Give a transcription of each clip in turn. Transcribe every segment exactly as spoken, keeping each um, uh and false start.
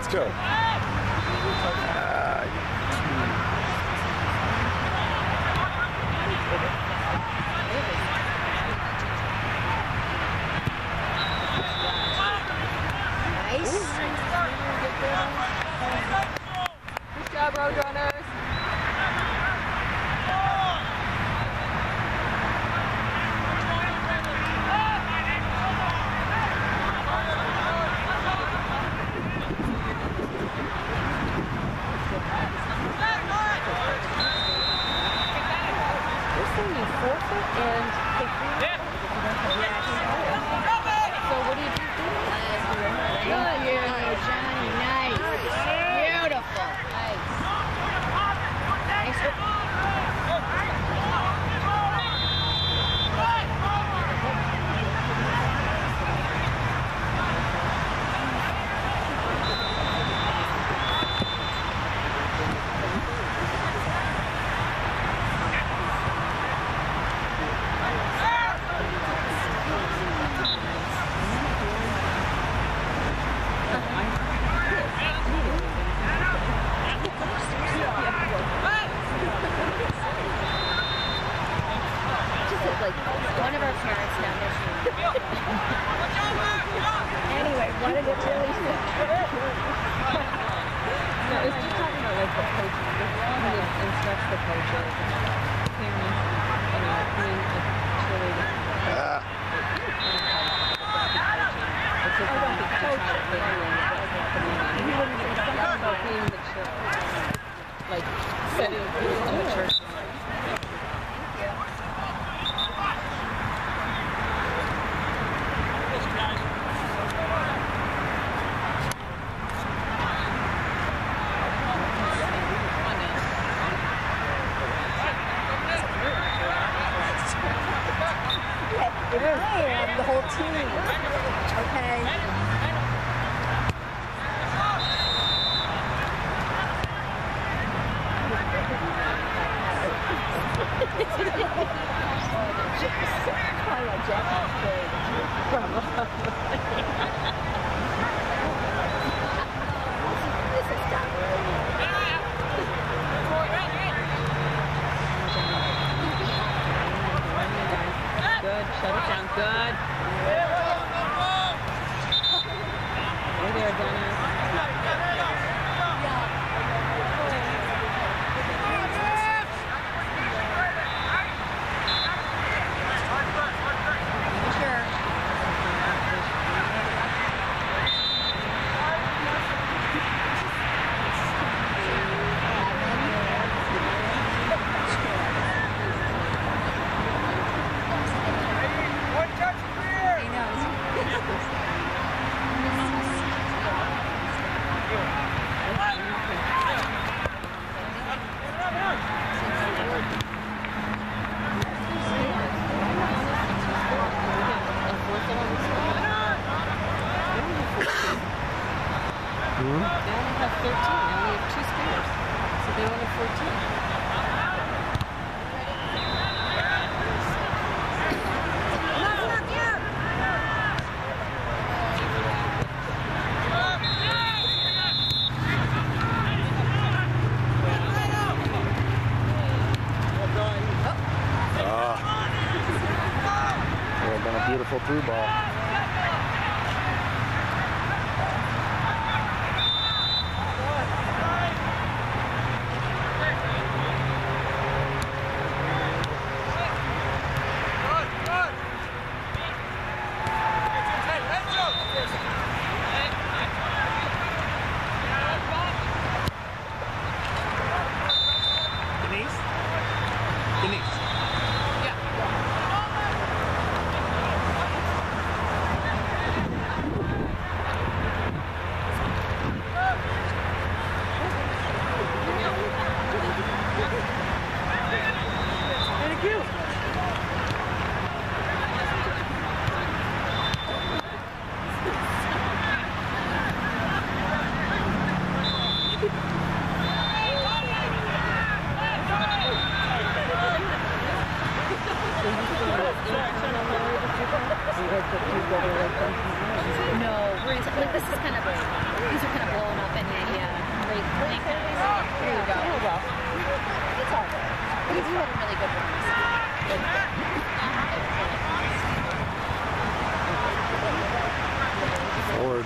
let's go. Uh, Nice. Good job, Roadrunners. The whole team. Okay. Good. Shut it down. Good. Hey there, Dennis. Beautiful through ball.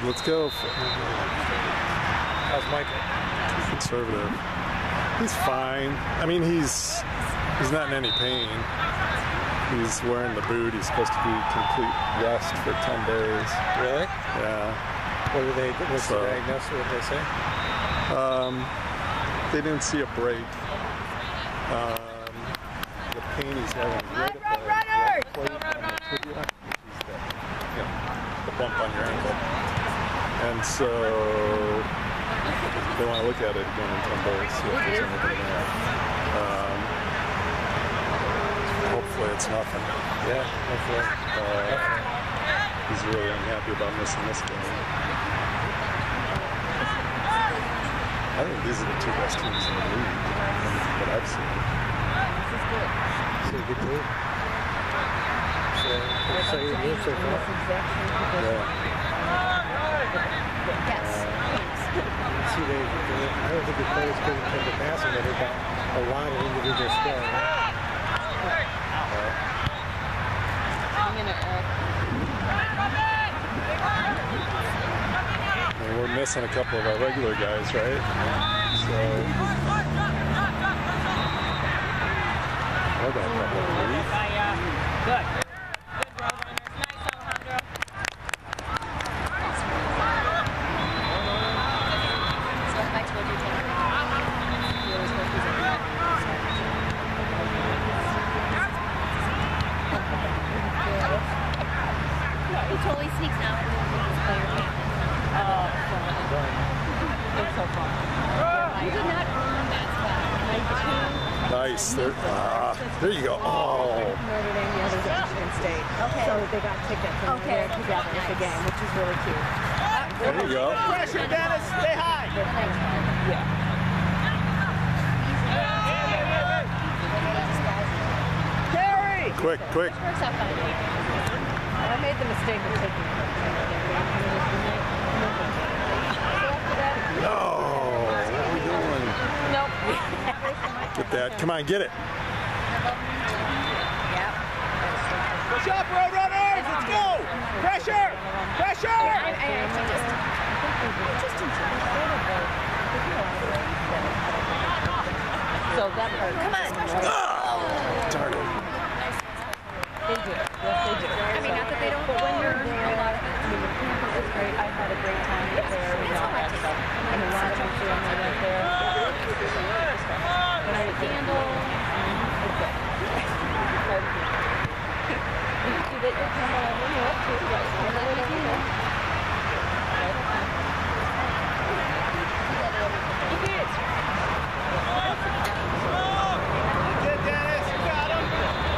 Let's go. How's Michael? Conservative. He's fine. I mean, he's he's not in any pain. He's wearing the boot. He's supposed to be complete rest for ten days. Really? Yeah. What did they? What's So- the diagnosis? What did they say? Um, they didn't see a break. Um, the pain he's having right at the right plate on the tibia, which is the, you know, the bump on your ankle. And so they want to look at it again in ten days, see if there's anything there. Um, hopefully it's nothing. Yeah, hopefully. Uh, he's really unhappy about missing this game. I think these are the two best teams in the league that I've seen. So good too. So, so you move so far. Yeah. Yes. See, they, they, I don't think the players couldn't come to passing, but they've got a lot of individual skill. Right? I'm gonna, uh, And we're missing a couple of our regular guys, right? So, we're going to probably leave. good. Good, Roadrunners. Nice, Alejandro. So if I told you to you always work these out. He totally sneaks out and his player camp. Oh, it's so fun. You did not earn that spot. Nice. There, ah, there you go. Oh. Notre Dame, the other's at Michigan State. Okay. So they got tickets and Okay. they're there together at the game, which is really cute. There you go. Pressure, Dennis. Stay high. Yeah. Carry. Quick, quick. Works out fine. I made the mistake of taking it. No. What are we doing? Nope. Get that. Come on, get it. Push up, Roadrunners. Let's go. Pressure. Pressure. I, I actually just, just enjoy So that part. Come on. Darn it. They do. Yes, they do. I mean, not that they don't But when you're learn there, a lot of I mean, the campus is great. I had a great time there. We all had stuff. And a lot of my family went there. And I had candles. It's good. See, they just come on in here too. Right? And then we do that. Good, Dennis. You got him.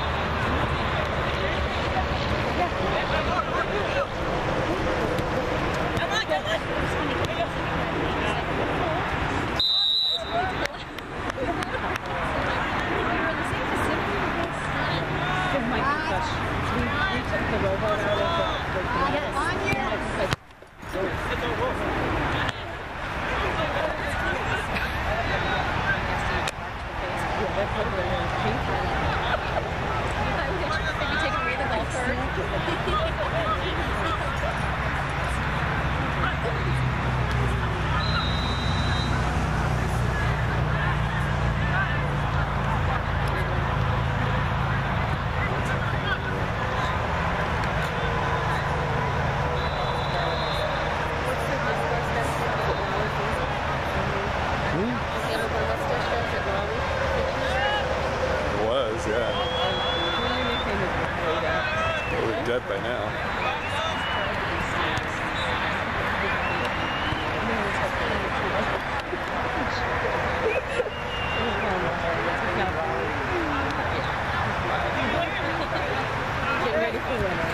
Because my gosh, we, we took the rowboat out of the, the Yes. like, yeah, that's what we're in pink. Maybe take a breather golf It was, yeah. We're dead by now. Getting ready for winter.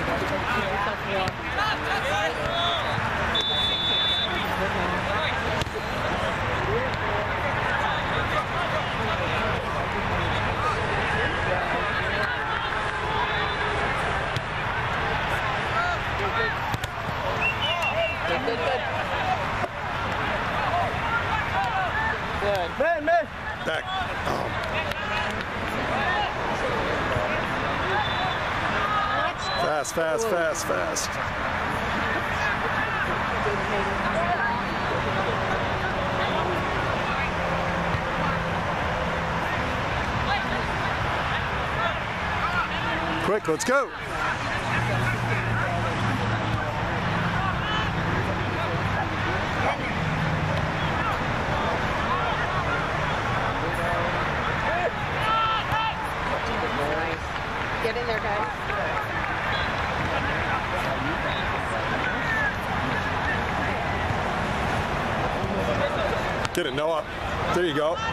Good, good, good. Good. Man, man. Back. Oh. Fast, fast, fast, fast. Quick, let's go. Get in there, guys. Get it, Noah. There you go.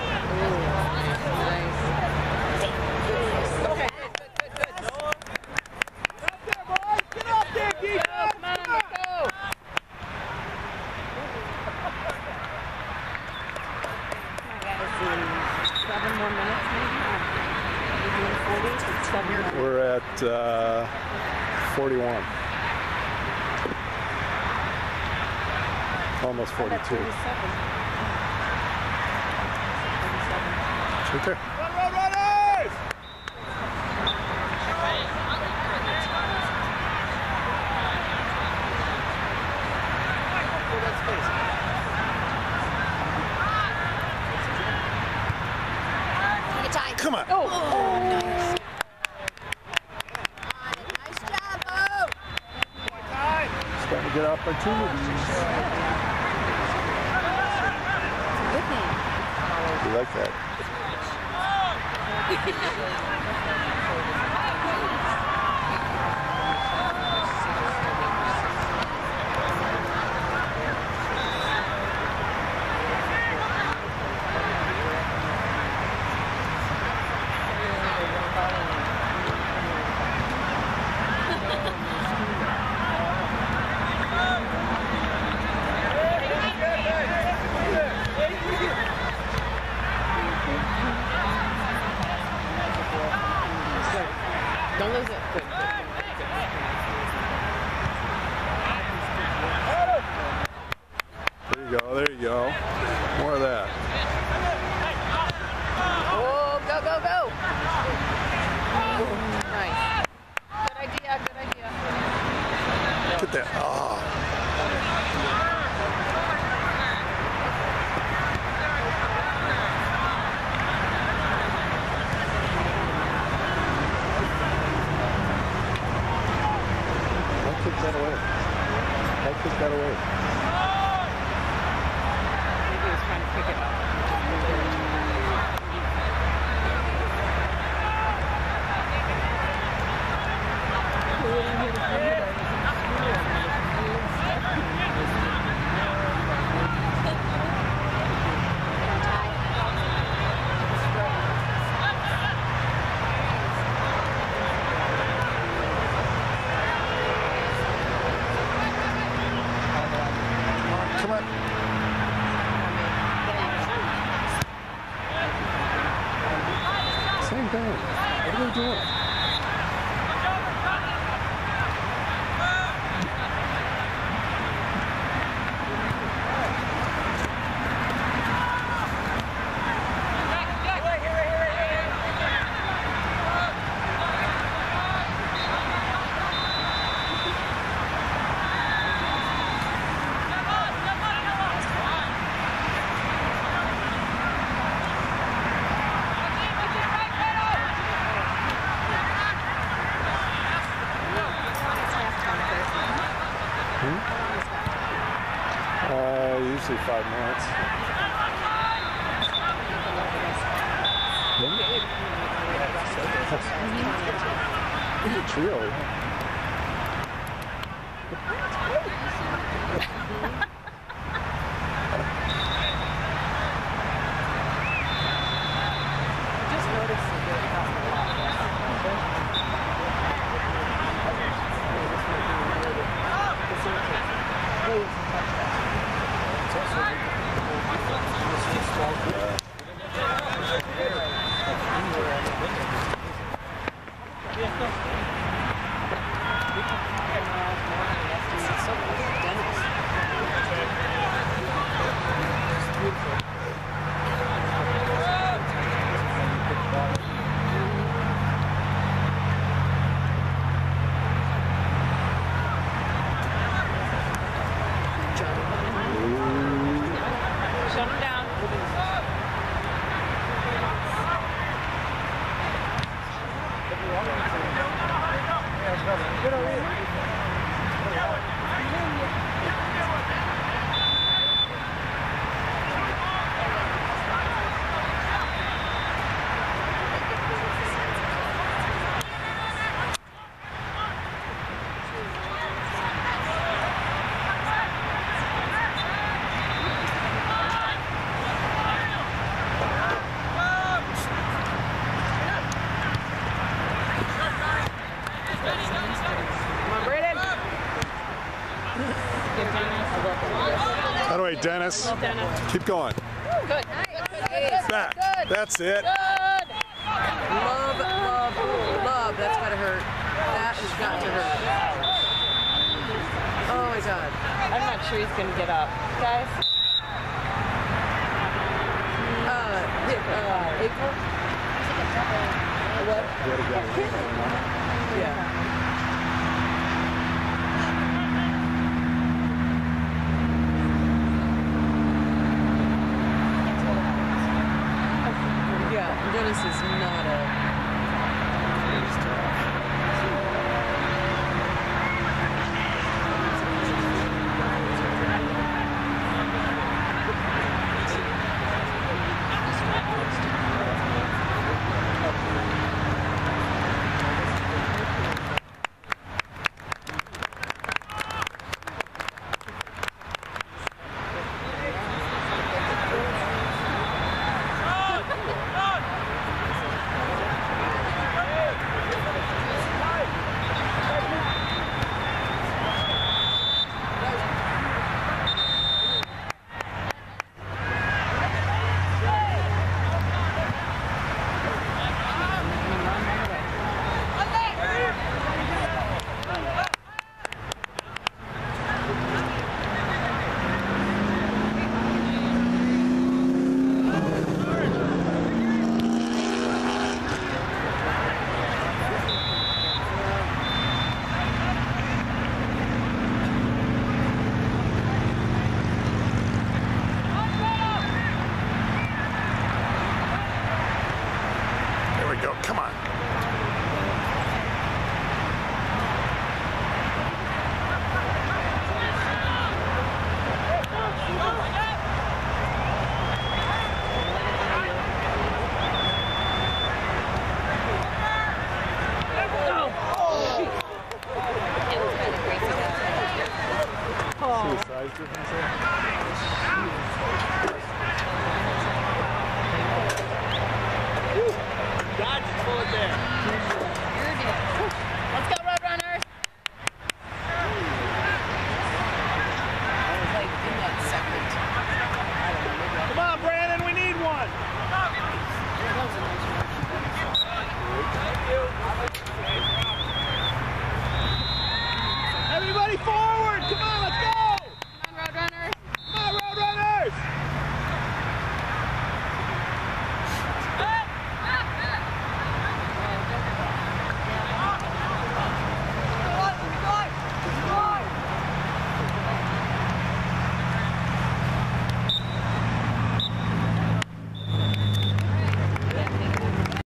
Seven more minutes, maybe? You're doing forty? Seven more. We're at uh, forty-one. Almost forty-two. thirty-seven. thirty-seven. It's right there. Run, run, runners! Come on. Oh, nice. Nice job, Bo. Starting to get opportunities. You like that? Don't lose it. Good, good, There you go, there you go. More of that. Oh, go, go, go. Nice. Good idea, good idea. Get that. Oh. Don't kick that away. Don't kick that away. Maybe he was trying to pick it up. Come on. Same thing. What are they doing? Uh, usually five minutes. Hmm? Trio. Just noticed way, Dennis. Dennis. Keep going. Good. Good. Back. Good. That's it. Good. Love, love, love. That's gotta hurt. That has got to hurt. Oh my God. I'm not sure he's gonna get up, guys. Uh, uh, April? What? Yeah. Yeah, Dennis is